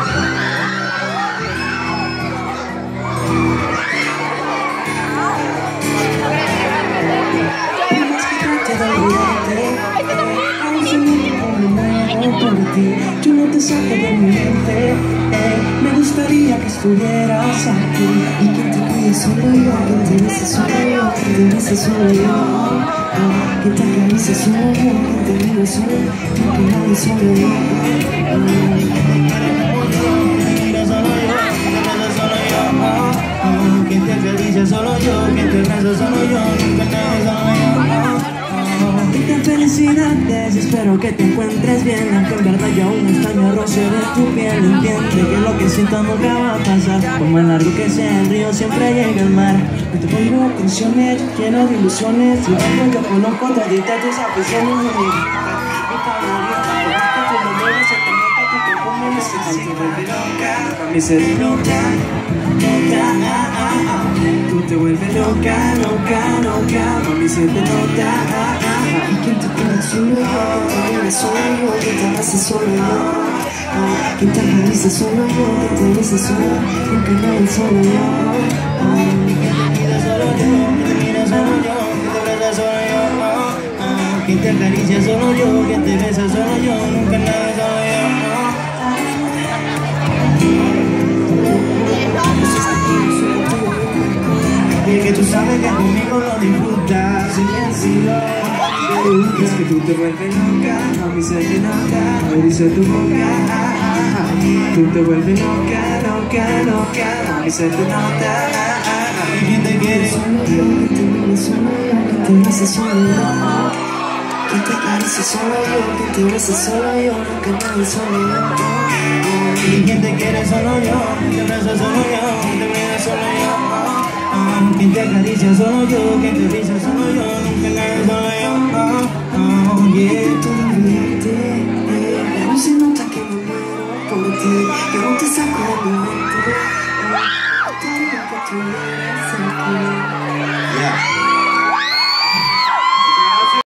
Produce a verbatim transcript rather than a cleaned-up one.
Yo no te saco de mi mente, eh. Me gustaría que estuvieras aquí. Y quien te cuide solo yo, quien te bese solo yo, quien te bese solo yo, ah. Quien te acaricie solo yo, quien te mire solo yo, quien te nadie solo yo, ah. Quien te acaricia solo yo, quien te besa solo yo, nunca nadie solo yo. Qué felicidades, espero que te encuentres bien. Aunque en verdad yo aún extraño el roce de tu piel. Entiende que lo que siento nunca va a pasar. Por más largo que sea el río, siempre llega al mar. No te pongo atenciones, lleno de ilusiones. Y cuando yo conozco todita tus aficiones. Mi favorita, porque tú lo mueves, se te nota tu cuerpo me necesita. Te vuelve loca, mi ser loca, loca, ah, ah, ah. Tú te vuelves loca, loca, loca, mami se te nota, ah, ah. Y quien te quiere solo yo, quien te quiere solo yo, quien te abrace solo yo, ah. Quien te acaricia solo yo, quien te bese solo yo, quien te nadie solo yo, ah. Quien te mira solo yo, quien te mira solo yo, quien te besa solo yo, ah. Quien te acaricia solo yo, quien te besa solo yo, nunca nadie solo yo, ah. Y que tú sabes que conmigo lo disfrutas, silencio. Es que tú te vuelves loca, a mí se te nota, me dice tu boca, ah, ah, ah. Tú te vuelves loca, loca, loca, a mí se te nota, ah, ah, ah. Y quien te quiere solo yo, quien te mire solo yo, quien te bese solo yo, quien te acaricia solo yo, quien te bese solo yo, nunca nadie solo yo. Y quien te quiere solo yo, quien te besa solo yo, quien te mira solo yo, quien te acaricia solo yo, quien te besa solo yo, nunca nadie solo yo, oh, oh, yeah. Todo mi mente, eh, no se nota que me muero por ti, que no te saco de mi mente, oh, te digo que tú